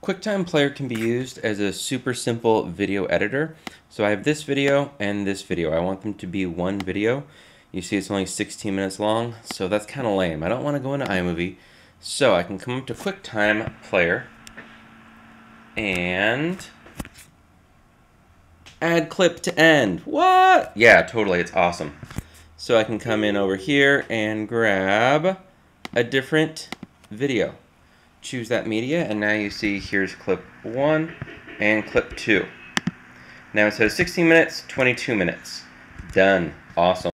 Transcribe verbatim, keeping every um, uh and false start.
QuickTime Player can be used as a super simple video editor. So I have this video and this video. I want them to be one video. You see it's only sixteen minutes long, so that's kind of lame. I don't want to go into iMovie. So I can come up to QuickTime Player and add clip to end. What? Yeah, totally. It's awesome. So I can come in over here and grab a different video. Choose that media, and now you see here's clip one and clip two. Now it says sixteen minutes, twenty-two minutes. Done. Awesome.